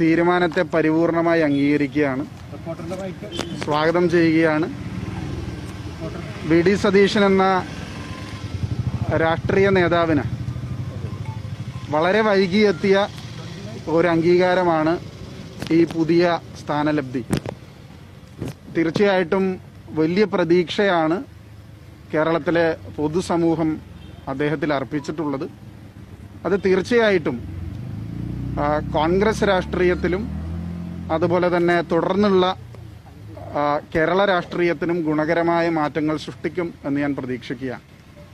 തീരുമാനത്തെ പരിപൂർണമായി അംഗീകരിക്കുകയാണ്, സ്വാഗതം ചെയ്യുകയാണ്. വി.ഡി. സതീശൻ എന്ന രാഷ്ട്രീയ നേതാവിന് വളരെ വൈകിയെത്തിയ ഒരു അംഗീകാരമാണ് ഈ പുതിയ സ്ഥാനലബ്ധി. തീർച്ചയായിട്ടും വലിയ പ്രതീക്ഷയാണ് കേരളത്തിലെ പൊതുസമൂഹം അദ്ദേഹത്തിൽ അർപ്പിച്ചിട്ടുള്ളത്. അത് തീർച്ചയായിട്ടും കോൺഗ്രസ് രാഷ്ട്രീയത്തിലും അതുപോലെ തന്നെ തുടർന്നുള്ള കേരള രാഷ്ട്രീയത്തിനും ഗുണകരമായ മാറ്റങ്ങൾ സൃഷ്ടിക്കും എന്ന് ഞാൻ പ്രതീക്ഷിക്കുകയാണ്.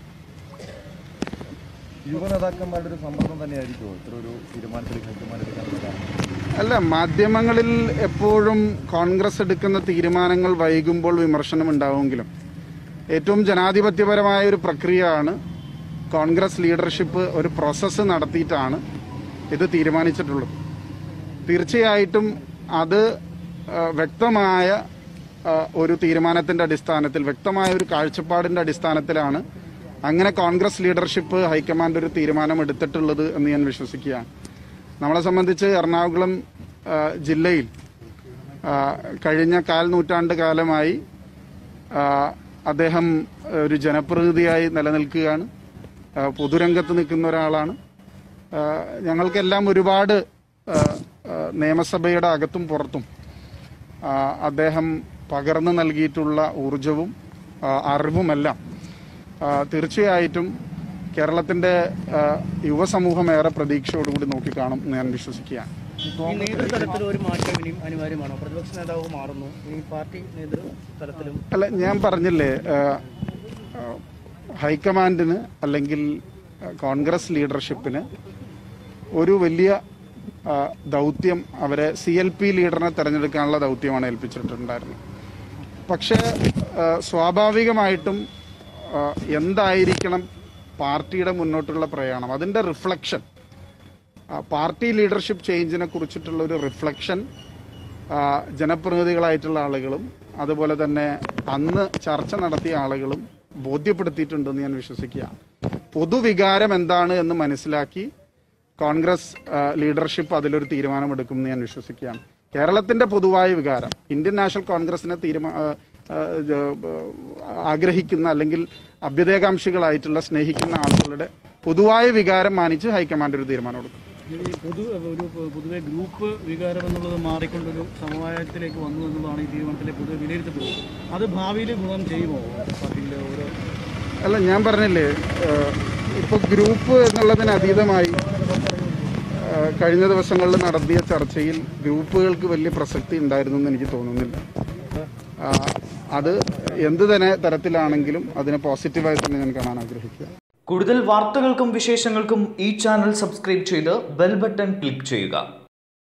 യുവനേതാക്കന്മാരുടെ ഒരു സമ്മർദ്ദം തന്നെയായിരിക്കുമോ ഇത്തരൊരു തീരുമാനത്തിലേക്ക്? അല്ല, മാധ്യമങ്ങളിൽ എപ്പോഴും കോൺഗ്രസ് എടുക്കുന്ന തീരുമാനങ്ങൾ വൈകുമ്പോൾ വിമർശനം ഉണ്ടാവുമെങ്കിലും ഏറ്റവും ജനാധിപത്യപരമായ ഒരു പ്രക്രിയയാണ്. കോൺഗ്രസ് ലീഡർഷിപ്പ് ഒരു പ്രോസസ്സ് നടത്തിയിട്ടാണ് ഇത് തീരുമാനിച്ചിട്ടുള്ളത്. തീർച്ചയായിട്ടും അത് വ്യക്തമായ ഒരു തീരുമാനത്തിന്റെ അടിസ്ഥാനത്തിൽ, വ്യക്തമായ ഒരു കാഴ്ചപ്പാടിന്റെ അടിസ്ഥാനത്തിലാണ് അങ്ങനെ കോൺഗ്രസ് ലീഡർഷിപ്പ് ഹൈക്കമാൻഡ് ഒരു തീരുമാനം എടുത്തിട്ടുള്ളത് എന്ന് ഞാൻ വിശ്വസിക്കുകയാണ്. നമ്മളെ സംബന്ധിച്ച് എറണാകുളം ജില്ലയിൽ കഴിഞ്ഞ നൂറ്റാണ്ട് കാലമായി അദ്ദേഹം ഒരു ജനപ്രതിനിധിയായി നിലനിൽക്കുകയാണ്, പൊതുരംഗത്ത് നിൽക്കുന്ന ഒരാളാണ്. ഞങ്ങൾക്കെല്ലാം ഒരുപാട് നിയമസഭയുടെ അകത്തും പുറത്തും അദ്ദേഹം പകർന്നു നൽകിയിട്ടുള്ള ഊർജവും അറിവുമെല്ലാം തീർച്ചയായിട്ടും കേരളത്തിന്റെ യുവസമൂഹം ഏറെ പ്രതീക്ഷയോടുകൂടി നോക്കിക്കാണും എന്ന് ഞാൻ വിശ്വസിക്കുകയാണ്. നേതൃതലത്തിൽ ഒരു മാറ്റം ഇനിയും അനിവാര്യമാണോ? പ്രതിപക്ഷ നേതാവ് മാറുന്നു, ഇനി പാർട്ടി നേതൃതലത്തിലും? അല്ല, ഞാൻ പറഞ്ഞില്ലേ, ഹൈക്കമാൻഡിന് അല്ലെങ്കിൽ കോൺഗ്രസ് ലീഡർഷിപ്പിന് ഒരു വലിയ ദൗത്യം അവരെ CLP ലീഡറിനെ തെരഞ്ഞെടുക്കാനുള്ള ദൗത്യമാണ് ഏൽപ്പിച്ചിട്ടുണ്ടായിരുന്നത്. പക്ഷേ സ്വാഭാവികമായിട്ടും എന്തായിരിക്കണം പാർട്ടിയുടെ മുന്നോട്ടുള്ള പ്രയാണം, അതിൻ്റെ റിഫ്ലക്ഷൻ, പാർട്ടി ലീഡർഷിപ്പ് ചേഞ്ചിനെ കുറിച്ചിട്ടുള്ള ഒരു റിഫ്ലക്ഷൻ ജനപ്രതിനിധികളായിട്ടുള്ള ആളുകളും അതുപോലെ തന്നെ അന്ന് ചർച്ച നടത്തിയ ആളുകളും ബോധ്യപ്പെടുത്തിയിട്ടുണ്ടെന്ന് ഞാൻ വിശ്വസിക്കുകയാണ്. പൊതുവികാരം എന്താണ് എന്ന് മനസ്സിലാക്കി കോൺഗ്രസ് ലീഡർഷിപ്പ് അതിലൊരു തീരുമാനമെടുക്കുമെന്ന് ഞാൻ വിശ്വസിക്കുകയാണ്. കേരളത്തിന്റെ പൊതുവായ വികാരം, ഇന്ത്യൻ നാഷണൽ കോൺഗ്രസിനെ ആഗ്രഹിക്കുന്ന അല്ലെങ്കിൽ അഭ്യുദയകാംക്ഷികളായിട്ടുള്ള സ്നേഹിക്കുന്ന ആളുകളുടെ പൊതുവായ വികാരം മാനിച്ച് ഹൈക്കമാൻഡ് ഒരു തീരുമാനം എടുക്കും. പൊതുവെ ഗ്രൂപ്പ് വികാരം എന്നുള്ളത് മാറിക്കൊണ്ടൊരു സമവായത്തിലേക്ക് വന്നു എന്നുള്ളതാണ് ഈ തീരുമാനത്തിലെ പൊതുവെ വിലയിരുത്തപ്പെടുന്നത്. അത് ഭാവിയിൽ ഗുണം ചെയ്യുമോ പാർട്ടിയിലെ ഓരോ? അല്ല, ഞാൻ പറഞ്ഞില്ലേ, ഇപ്പോൾ ഗ്രൂപ്പ് എന്നുള്ളതിന് അതീതമായി കഴിഞ്ഞ ദിവസങ്ങളിൽ നടത്തിയ ചർച്ചയിൽ ഗ്രൂപ്പുകൾക്ക് വലിയ പ്രസക്തി ഉണ്ടായിരുന്നു എന്ന് എനിക്ക് തോന്നുന്നില്ല. അത് എന്ത് തന്നെ തരത്തിലാണെങ്കിലും അതിനെ പോസിറ്റീവായി തന്നെ ഞാൻ കാണാൻ ആഗ്രഹിക്കുക. കൂടുതൽ വാർത്തകൾക്കും വിശേഷങ്ങൾക്കും ഈ ചാനൽ സബ്സ്ക്രൈബ് ചെയ്ത് ബെൽ ബട്ടൺ ക്ലിക്ക് ചെയ്യുക.